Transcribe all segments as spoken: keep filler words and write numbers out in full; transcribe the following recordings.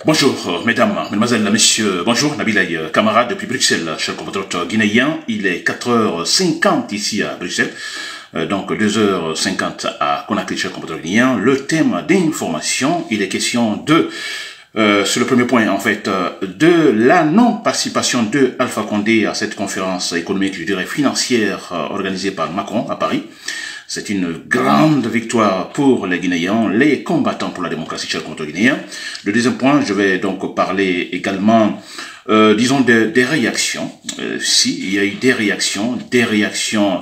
Bonjour, euh, mesdames, mesdemoiselles, messieurs, bonjour, Nabilaï Camara depuis Bruxelles, chers compatriotes guinéens. Il est quatre heures cinquante ici à Bruxelles, euh, donc deux heures cinquante à Conakry, chers compatriotes guinéens. Le thème d'information, il est question de, euh, sur le premier point en fait, euh, de la non-participation de Alpha Condé à cette conférence économique, je dirais financière, euh, organisée par Macron à Paris. C'est une grande victoire pour les Guinéens, les combattants pour la démocratie, chers compatriotes guinéens. Le deuxième point, je vais donc parler également, euh, disons, de, des réactions. Euh, si, il y a eu des réactions, des réactions,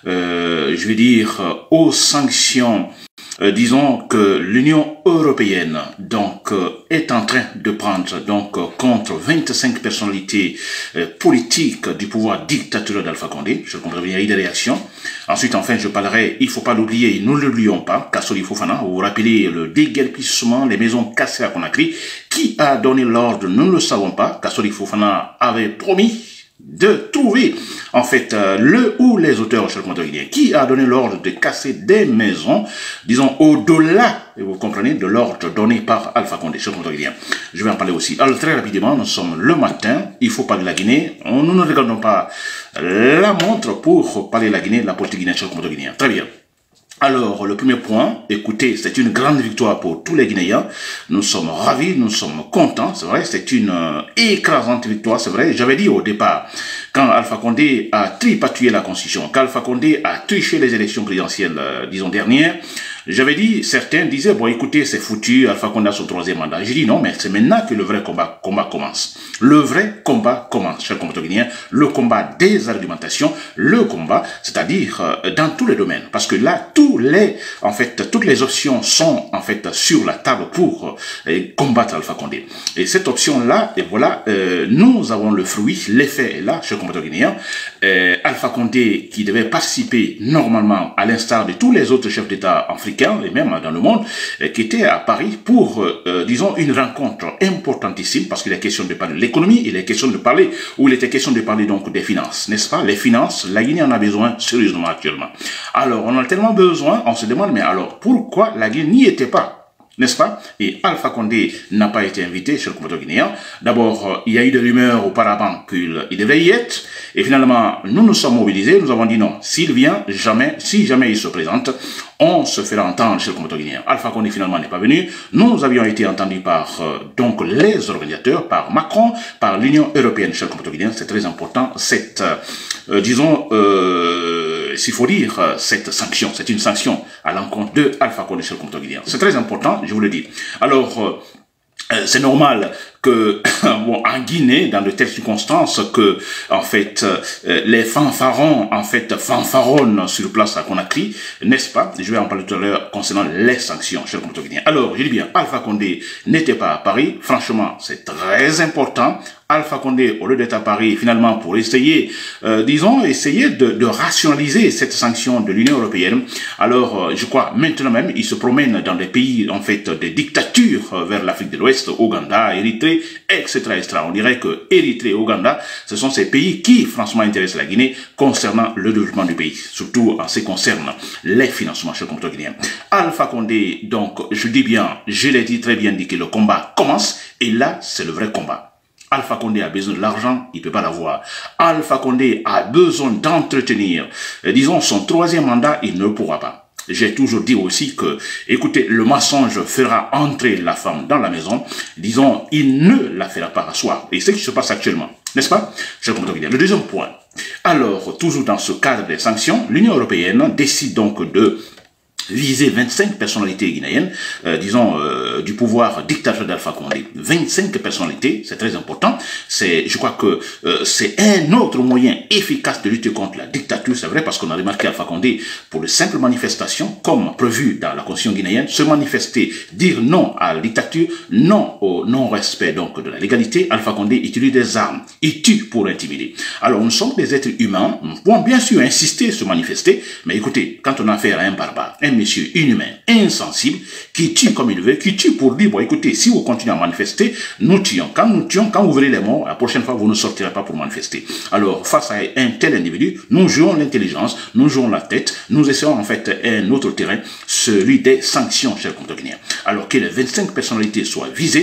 euh, je vais dire, aux sanctions, euh, disons, que l'Union européenne, donc, euh, est en train de prendre, donc, euh, contre vingt-cinq personnalités euh, politiques du pouvoir dictatorial d'Alpha Condé. Je comprends bien, il y a eu des réactions. Ensuite, enfin, je parlerai, il faut pas l'oublier, nous ne l'oublions pas, Kassoli Fofana, vous vous rappelez le déguerpissement, les maisons cassées à Conakry. Qui a donné l'ordre, nous ne le savons pas. Kassoli Fofana avait promis de trouver, en fait, euh, le ou les auteurs, chers compatriotes guinéens. Qui a donné l'ordre de casser des maisons, disons, au-delà, et vous comprenez, de l'ordre donné par Alpha Condé, chers compatriotes guinéens. Je vais en parler aussi. Alors, très rapidement, nous sommes le matin, il faut parler de la Guinée. On, nous ne regardons pas la montre pour parler de la Guinée, de la politique guinéenne, chers compatriotes guinéens. Très bien. Alors, le premier point, écoutez, c'est une grande victoire pour tous les Guinéens. Nous sommes ravis, nous sommes contents, c'est vrai, c'est une euh, écrasante victoire, c'est vrai. J'avais dit au départ, quand Alpha Condé a tripatouillé la Constitution, quand Alpha Condé a triché les élections présidentielles, euh, disons, dernières, j'avais dit, certains disaient, bon, écoutez, c'est foutu, Alpha Condé a son troisième mandat. J'ai dit non, mais c'est maintenant que le vrai combat, combat commence. Le vrai combat commence, chers compatriotes guinéens, le combat des argumentations, le combat, c'est-à-dire euh, dans tous les domaines. Parce que là, tous les, en fait, toutes les options sont, en fait, sur la table pour euh, combattre Alpha Condé. Et cette option-là, et voilà, euh, nous avons le fruit, l'effet est là, chers compatriotes guinéens. Euh, Alpha Condé, qui devait participer normalement, à l'instar de tous les autres chefs d'État africains, et même dans le monde, qui était à Paris pour, euh, disons, une rencontre importantissime, parce qu'il est question de parler de l'économie, il est question de parler, ou il était question de parler donc des finances, n'est-ce pas? Les finances, la Guinée en a besoin sérieusement actuellement. Alors, on a tellement besoin, on se demande, mais alors, pourquoi la Guinée n'y était pas? N'est-ce pas? Et Alpha Condé n'a pas été invité, chers compatriotes guinéens. D'abord, euh, il y a eu des rumeurs auparavant qu'il devait y être. Et finalement, nous nous sommes mobilisés. Nous avons dit non. S'il vient, jamais, si jamais il se présente, on se fera entendre, chers compatriotes guinéens. Alpha Condé finalement n'est pas venu. Nous avions été entendus par, euh, donc, les organisateurs, par Macron, par l'Union européenne, chers compatriotes guinéens. C'est très important. Cette, euh, disons, euh, s'il faut dire, euh, cette sanction, c'est une sanction à l'encontre de Alpha Condé, chers compatriotes guinéens. C'est très important, je vous le dis. Alors, euh, c'est normal que, bon, en Guinée, dans de telles circonstances, que, en fait, euh, les fanfarons, en fait, fanfaronnent sur place à Conakry, n'est-ce pas? Je vais en parler tout à l'heure concernant les sanctions, chers compatriotes guinéens. Alors, je dis bien, Alpha Condé n'était pas à Paris. Franchement, c'est très important. Alpha Condé, au lieu d'être à Paris, finalement, pour essayer, euh, disons, essayer de, de rationaliser cette sanction de l'Union européenne. Alors, euh, je crois, maintenant même, il se promène dans des pays, en fait, des dictatures euh, vers l'Afrique de l'Ouest, Ouganda, Érythrée, et cetera, et cetera. On dirait que Érythrée et Ouganda, ce sont ces pays qui, franchement, intéressent la Guinée concernant le développement du pays, surtout en ce qui concerne les financements, chers compatriotes guinéens. Alpha Condé, donc, je dis bien, je l'ai dit très bien dit que le combat commence, et là, c'est le vrai combat. Alpha Condé a besoin de l'argent, il ne peut pas l'avoir. Alpha Condé a besoin d'entretenir, euh, disons, son troisième mandat, il ne pourra pas. J'ai toujours dit aussi que, écoutez, le mensonge fera entrer la femme dans la maison. Disons, il ne la fera pas asseoir. Et c'est ce qui se passe actuellement, n'est-ce pas? Le deuxième point. Alors, toujours dans ce cadre des sanctions, l'Union européenne décide donc de viser vingt-cinq personnalités guinéennes, euh, disons, euh, du pouvoir dictatorial d'Alpha Condé. vingt-cinq personnalités, c'est très important. C'est, je crois que euh, c'est un autre moyen efficace de lutter contre la dictature, c'est vrai, parce qu'on a remarqué Alpha Condé, pour de simples manifestations, comme prévu dans la Constitution guinéenne, se manifester, dire non à la dictature, non au non-respect donc de la légalité. Alpha Condé utilise des armes, il tue pour intimider. Alors, nous sommes des êtres humains, nous pouvons bien sûr insister, se manifester, mais écoutez, quand on a affaire à un barbare, un monsieur inhumain, insensible, qui tue comme il veut, qui tue pour dire, bon écoutez, si vous continuez à manifester, nous tuons. Quand nous tuons, quand vous verrez les morts, la prochaine fois, vous ne sortirez pas pour manifester. Alors, face à un tel individu, nous jouons l'intelligence, nous jouons la tête, nous essayons en fait un autre terrain, celui des sanctions, chers compatriotes guinéens. Alors que les vingt-cinq personnalités soient visées,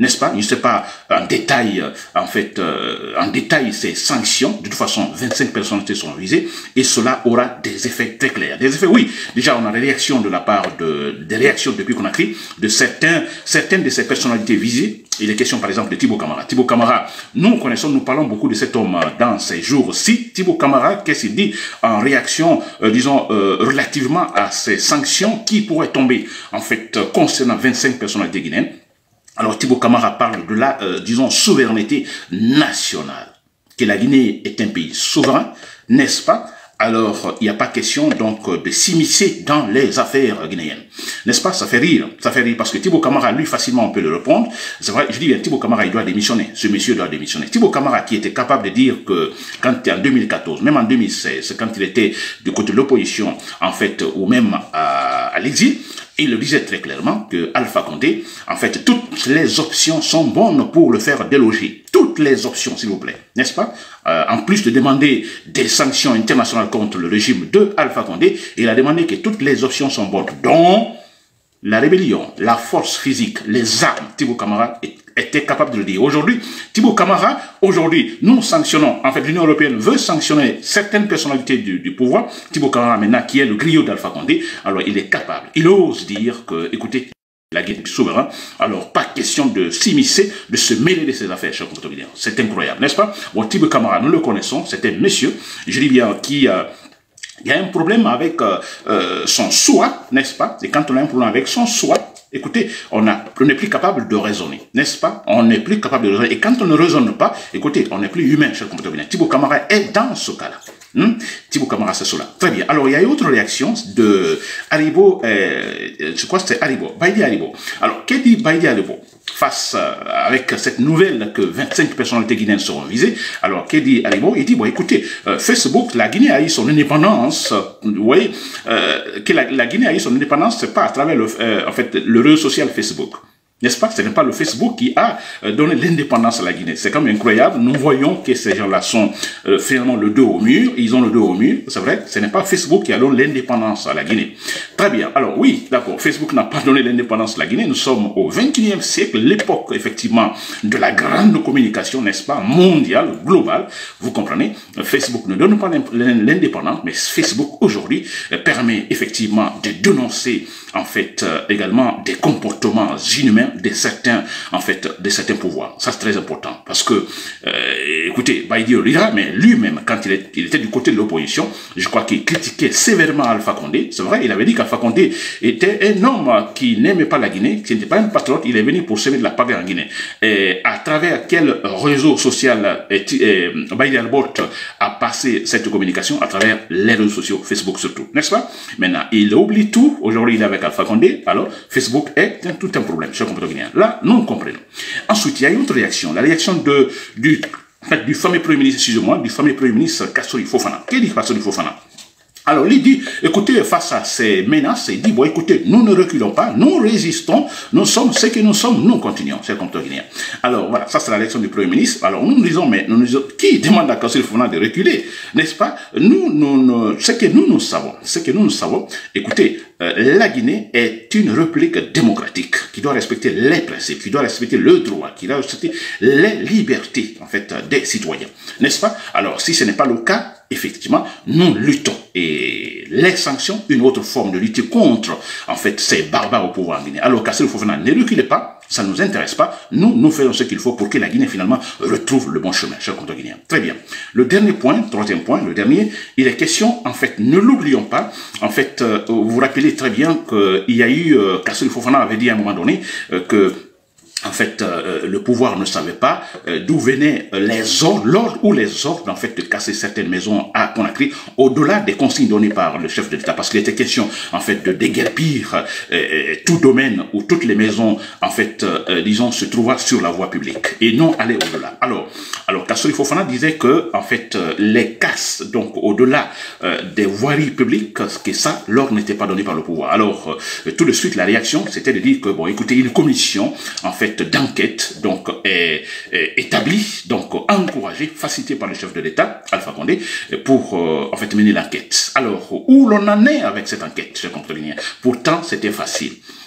n'est-ce pas? Je ne sais pas en détail, en fait, euh, en détail ces sanctions. De toute façon, vingt-cinq personnalités sont visées et cela aura des effets très clairs. Des effets, oui. Déjà, on a des réactions de la part de, des réactions depuis Conakry de certains, certaines de ces personnalités visées. Il est question, par exemple, de Thibaut Camara. Thibaut Camara, nous connaissons, nous parlons beaucoup de cet homme dans ces jours-ci. Thibaut Camara, qu'est-ce qu'il dit en réaction, euh, disons, euh, relativement à ces sanctions qui pourraient tomber, en fait, euh, concernant vingt-cinq personnalités guinéennes. Alors, Thibaut Camara parle de la, euh, disons, souveraineté nationale. Que la Guinée est un pays souverain, n'est-ce pas? Alors, il n'y a pas question, donc, de s'immiscer dans les affaires guinéennes. N'est-ce pas? Ça fait rire. Ça fait rire parce que Thibaut Camara, lui, facilement, on peut le répondre. C'est vrai, je dis bien, Thibaut Camara, il doit démissionner. Ce monsieur doit démissionner. Thibaut Camara, qui était capable de dire que, quand, en deux mille quatorze, même en deux mille seize, quand il était du côté de l'opposition, en fait, ou même à, à l'exil, il le disait très clairement que Alpha Condé, en fait, toutes les options sont bonnes pour le faire déloger. Toutes les options, s'il vous plaît. N'est-ce pas? Euh, en plus de demander des sanctions internationales contre le régime de Alpha Condé, il a demandé que toutes les options sont bonnes, dont la rébellion, la force physique, les armes. Thibaut Camara était capable de le dire. Aujourd'hui, Thibaut Camara, aujourd'hui, nous sanctionnons, en fait, l'Union européenne veut sanctionner certaines personnalités du, du pouvoir. Thibaut Camara, maintenant, qui est le griot d'Alpha Condé, alors il est capable, il ose dire que, écoutez, la Guinée est souverain, alors pas question de s'immiscer, de se mêler de ces affaires, chers compatriotes. C'est incroyable, n'est-ce pas? Bon, Thibaut Camara, nous le connaissons, c'est un monsieur, je dis bien, qui... Euh, il y a un problème avec euh, euh, son soi, n'est-ce pas? Et quand on a un problème avec son soi, écoutez, on n'est plus capable de raisonner, n'est-ce pas? On n'est plus capable de raisonner. Et quand on ne raisonne pas, écoutez, on n'est plus humain, cher compatriote. Thibaut Camara est dans ce cas-là. Hmm? Thibaut Camara, c'est cela. Très bien. Alors, il y a une autre réaction de Haribo, euh, je crois que c'est Haribo, Baïdi Haribo. Alors, qu'est-ce dit Baïdi Haribo face euh, avec cette nouvelle que vingt-cinq personnalités guinéennes seront visées? Alors, qu'est-ce dit Haribo? Il dit, bon, écoutez, euh, Facebook, la Guinée a eu son indépendance, euh, vous voyez, euh, que la, la Guinée a eu son indépendance, c'est pas à travers le, euh, en fait, le réseau social Facebook. N'est-ce pas? Ce n'est pas le Facebook qui a donné l'indépendance à la Guinée. C'est quand même incroyable. Nous voyons que ces gens-là sont euh, finalement le dos au mur. Ils ont le dos au mur. C'est vrai, ce n'est pas Facebook qui a donné l'indépendance à la Guinée. Très bien. Alors oui, d'accord, Facebook n'a pas donné l'indépendance à la Guinée. Nous sommes au vingt et unième siècle, l'époque effectivement de la grande communication, n'est-ce pas, mondiale, globale. Vous comprenez? Facebook ne donne pas l'indépendance, mais Facebook aujourd'hui permet effectivement de dénoncer en fait euh, également des comportements inhumains de certains, en fait, de certains pouvoirs. Ça, c'est très important. Parce que, euh, écoutez, Baïdi Olira, mais lui-même, quand il, est, il était du côté de l'opposition, je crois qu'il critiquait sévèrement Alpha Condé. C'est vrai, il avait dit qu'Alpha Condé était un homme qui n'aimait pas la Guinée, qui n'était pas un patriote, il est venu pour semer de la pagaie en Guinée. Et à travers quel réseau social Baïdi Albort a passé cette communication? À travers les réseaux sociaux, Facebook surtout, n'est-ce pas? Maintenant, il oublie tout. Aujourd'hui, il est avec Alpha Condé. Alors, Facebook est un, tout un problème. Là, nous comprenons. Ensuite, il y a une autre réaction, la réaction de, du, du fameux Premier ministre, excusez-moi, du fameux Premier ministre Kassori Fofana. Qu'est-ce dit Kassori Fofana? Alors, il dit, écoutez, face à ces menaces, il dit, bon, écoutez, nous ne reculons pas, nous résistons, nous sommes ce que nous sommes, nous continuons, c'est comme guinéen. Alors, voilà, ça c'est la réaction du Premier ministre. Alors, nous nous disons, mais nous nous disons, qui demande à Kassori Fofana de reculer, n'est-ce pas? Nous, nous, nous, ce que nous nous savons, ce que nous nous savons, écoutez, euh, la Guinée est une république démocratique qui doit respecter les principes, qui doit respecter le droit, qui doit respecter les libertés, en fait, des citoyens, n'est-ce pas? Alors, si ce n'est pas le cas, effectivement, nous luttons. Et les sanctions, une autre forme de lutter contre, en fait, ces barbares au pouvoir en Guinée. Alors, Kassori Fofana, ne reculez pas, ça ne nous intéresse pas. Nous, nous faisons ce qu'il faut pour que la Guinée, finalement, retrouve le bon chemin, chers compatriotes guinéens. Très bien. Le dernier point, troisième point, le dernier, il est question, en fait, ne l'oublions pas, en fait, euh, vous vous rappelez très bien qu'il y a eu, euh, Kassori Fofana avait dit à un moment donné euh, que en fait, euh, le pouvoir ne savait pas euh, d'où venaient les ordres, l'ordre ou les ordres, en fait, de casser certaines maisons à Conakry, au-delà des consignes données par le chef de l'État, parce qu'il était question, en fait, de déguerpir euh, tout domaine où toutes les maisons, en fait, euh, disons, se trouvaient sur la voie publique, et non aller au-delà. Alors, alors, Kassori Fofana disait que, en fait, euh, les casses, donc, au-delà euh, des voiries publiques, que ça, l'ordre n'était pas donné par le pouvoir. Alors, euh, tout de suite, la réaction, c'était de dire que, bon, écoutez, une commission, en fait, d'enquête donc est, est établie, donc encouragée, facilitée par le chef de l'État, Alpha Condé, pour euh, en fait mener l'enquête. Alors, où l'on en est avec cette enquête, chers compatriotes guinéens? Pourtant, c'était facile.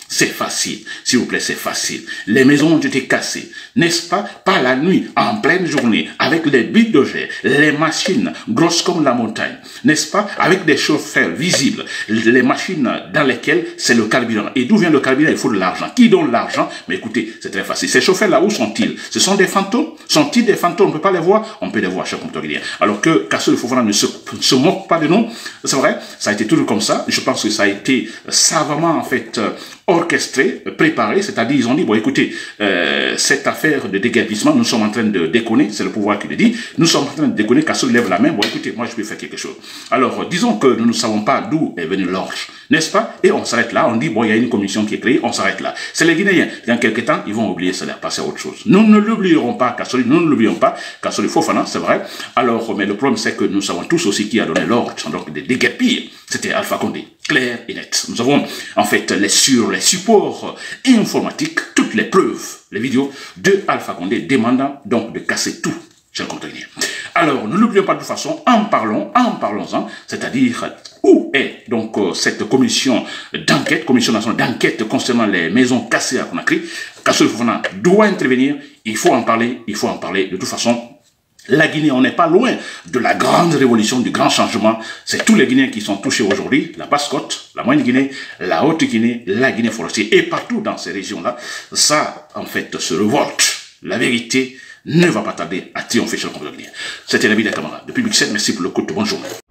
C'est facile, s'il vous plaît, c'est facile. Les maisons ont été cassées, n'est-ce pas? Pas la nuit, en pleine journée, avec les bulldozers, les machines grosses comme la montagne, n'est-ce pas? Avec des chauffeurs visibles, les machines dans lesquelles c'est le carburant. Et d'où vient le carburant? Il faut de l'argent. Qui donne l'argent? Mais écoutez, c'est très facile. Ces chauffeurs-là, où sont-ils? Ce sont des fantômes? Sont-ils des fantômes? On ne peut pas les voir? On peut les voir, cher compteur guinéen. Alors que Kassori Fofana ne se, se moque pas de nous, c'est vrai, ça a été toujours comme ça. Je pense que ça a été savamment, en fait, orchestré, préparé, c'est-à-dire ils ont dit, bon écoutez, euh, cette affaire de déguerpissement, nous sommes en train de déconner, c'est le pouvoir qui le dit, nous sommes en train de déconner, Kassori lève la main, bon écoutez, moi je peux faire quelque chose. Alors, disons que nous ne savons pas d'où est venu l'orge, n'est-ce pas? Et on s'arrête là, on dit, bon il y a une commission qui est créée, on s'arrête là. C'est les Guinéens, dans quelques temps, ils vont oublier ça, passer à autre chose. Nous ne l'oublierons pas, Kassori, nous ne l'oublions pas, Kassori Fofana, c'est vrai. Alors, mais le problème c'est que nous savons tous aussi qui a donné l'ordre, donc de déguerpir, c'était Alpha Condé, clair et net. Nous avons en fait les sur les supports informatiques, toutes les preuves, les vidéos de Alpha Condé demandant donc de casser tout, cher compteur guinéen. Alors, ne l'oublions pas de toute façon, en parlons, en parlons-en, c'est-à-dire où est donc euh, cette commission d'enquête, commission nationale d'enquête concernant les maisons cassées à Conakry. Kassori Fofana doit intervenir, il faut en parler, il faut en parler de toute façon. La Guinée, on n'est pas loin de la grande révolution, du grand changement. C'est tous les Guinéens qui sont touchés aujourd'hui, la Basse-Côte, la Moyenne-Guinée, la Haute-Guinée, la Guinée forestière. Et partout dans ces régions-là, ça, en fait, se révolte. La vérité ne va pas tarder à triompher chez le compteur guinéen. C'était Nabil Kamara. Depuis Bruxelles, merci pour le coup de bonne journée.